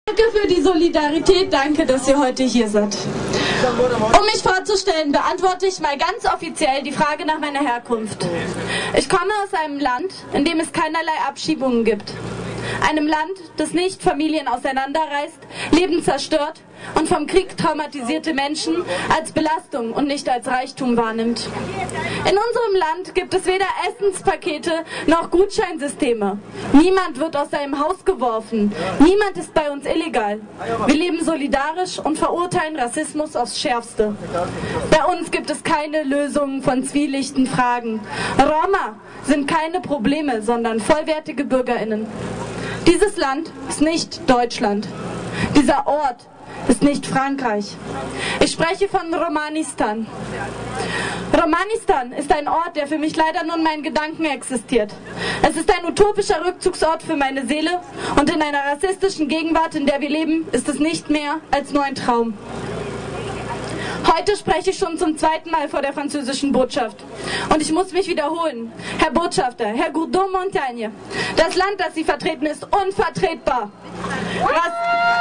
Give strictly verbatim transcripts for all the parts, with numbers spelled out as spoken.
Danke für die Solidarität, danke, dass ihr heute hier seid. Um mich vorzustellen, beantworte ich mal ganz offiziell die Frage nach meiner Herkunft. Ich komme aus einem Land, in dem es keinerlei Abschiebungen gibt. Einem Land, das nicht Familien auseinanderreißt, Leben zerstört und vom Krieg traumatisierte Menschen als Belastung und nicht als Reichtum wahrnimmt. In unserem Land gibt es weder Essenspakete noch Gutscheinsysteme. Niemand wird aus seinem Haus geworfen. Niemand ist bei uns illegal. Wir leben solidarisch und verurteilen Rassismus aufs Schärfste. Bei uns gibt es keine Lösungen von zwielichten Fragen. Roma sind keine Probleme, sondern vollwertige BürgerInnen. Dieses Land ist nicht Deutschland. Dieser Ort ist nicht Frankreich. Ich spreche von Romanistan. Romanistan ist ein Ort, der für mich leider nur in meinen Gedanken existiert. Es ist ein utopischer Rückzugsort für meine Seele und in einer rassistischen Gegenwart, in der wir leben, ist es nicht mehr als nur ein Traum. Heute spreche ich schon zum zweiten Mal vor der französischen Botschaft. Und ich muss mich wiederholen. Herr Botschafter, Herr Gourdon-Montagne, das Land, das Sie vertreten, ist unvertretbar. Rass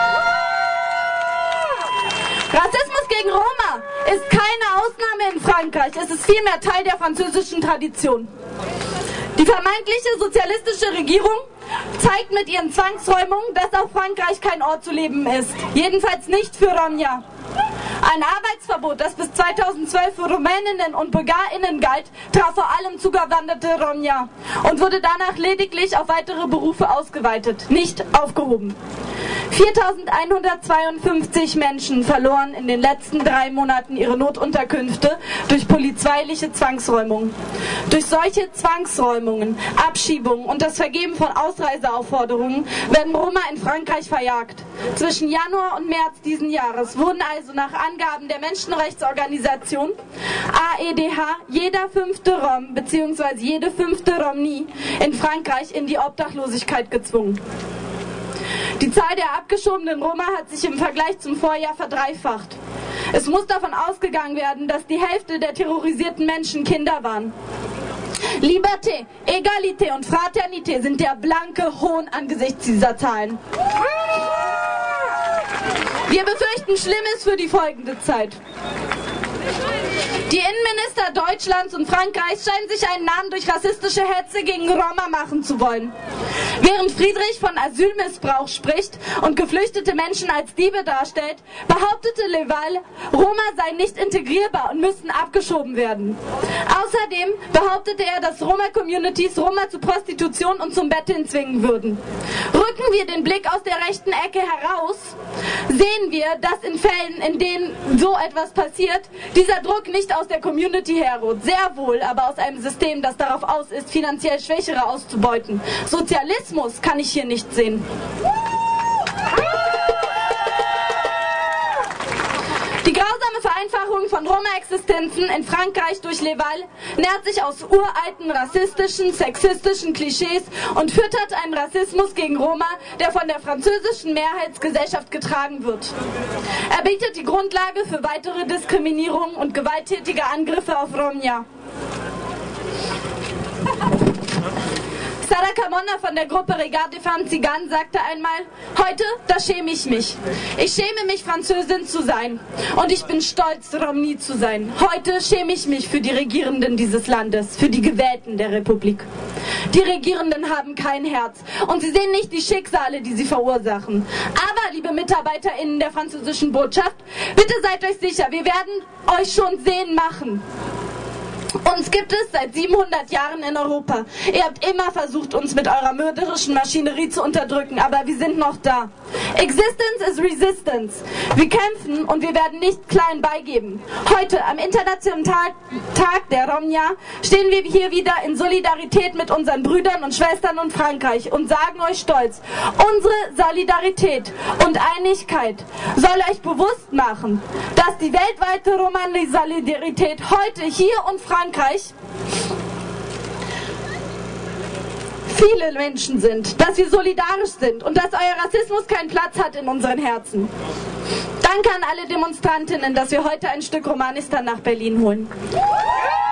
Rassismus gegen Roma ist keine Ausnahme in Frankreich. Es ist vielmehr Teil der französischen Tradition. Die vermeintliche sozialistische Regierung zeigt mit ihren Zwangsräumungen, dass auch Frankreich kein Ort zu leben ist. Jedenfalls nicht für Romja. Ein Arbeitsverbot, das bis zweitausendzwölf für Rumäninnen und BulgarInnen galt, traf vor allem zugewanderte Romja und wurde danach lediglich auf weitere Berufe ausgeweitet, nicht aufgehoben. viertausendeinhundertzweiundfünfzig Menschen verloren in den letzten drei Monaten ihre Notunterkünfte durch polizeiliche Zwangsräumungen. Durch solche Zwangsräumungen, Abschiebungen und das Vergeben von Ausreiseaufforderungen werden Roma in Frankreich verjagt. Zwischen Januar und März diesen Jahres wurden also nach Angaben der Menschenrechtsorganisation A E D H jeder fünfte Rom bzw. jede fünfte Romni in Frankreich in die Obdachlosigkeit gezwungen. Die Zahl der abgeschobenen Roma hat sich im Vergleich zum Vorjahr verdreifacht. Es muss davon ausgegangen werden, dass die Hälfte der terrorisierten Menschen Kinder waren. Liberté, Egalité und Fraternité sind der blanke Hohn angesichts dieser Zahlen. Wir befürchten Schlimmes für die folgende Zeit. Die Innenminister Deutschlands und Frankreichs scheinen sich einen Namen durch rassistische Hetze gegen Roma machen zu wollen. Während Friedrich von Asylmissbrauch spricht und geflüchtete Menschen als Diebe darstellt, behauptete Leval, Roma seien nicht integrierbar und müssten abgeschoben werden. Außerdem behauptete er, dass Roma-Communities Roma zu Prostitution und zum Betteln zwingen würden. Rücken wir den Blick aus der rechten Ecke heraus, sehen wir, dass in Fällen, in denen so etwas passiert, dieser Druck nicht aus der Community herrührt, sehr wohl aber aus einem System, das darauf aus ist, finanziell Schwächere auszubeuten. Sozialismus kann ich hier nicht sehen. Die grausame Vereinfachung von Roma-Existenzen in Frankreich durch Leval nährt sich aus uralten rassistischen, sexistischen Klischees und füttert einen Rassismus gegen Roma, der von der französischen Mehrheitsgesellschaft getragen wird. Er bietet die Grundlage für weitere Diskriminierung und gewalttätige Angriffe auf Romja. Sara Camonna von der Gruppe Regarde Femmes Zigan sagte einmal, heute, da schäme ich mich. Ich schäme mich, Französin zu sein. Und ich bin stolz, Romni zu sein. Heute schäme ich mich für die Regierenden dieses Landes, für die Gewählten der Republik. Die Regierenden haben kein Herz und sie sehen nicht die Schicksale, die sie verursachen. Aber, liebe MitarbeiterInnen der französischen Botschaft, bitte seid euch sicher, wir werden euch schon sehen machen. Uns gibt es seit siebenhundert Jahren in Europa. Ihr habt immer versucht, uns mit eurer mörderischen Maschinerie zu unterdrücken, aber wir sind noch da. Existence is resistance. Wir kämpfen und wir werden nicht klein beigeben. Heute, am Internationalen Tag, Tag der Romja, stehen wir hier wieder in Solidarität mit unseren Brüdern und Schwestern in Frankreich und sagen euch stolz, unsere Solidarität und Einigkeit soll euch bewusst machen, dass die weltweite Romani-Solidarität heute hier und Frankreich viele Menschen sind, dass wir solidarisch sind und dass euer Rassismus keinen Platz hat in unseren Herzen. Danke an alle Demonstrantinnen, dass wir heute ein Stück Romanistan nach Berlin holen.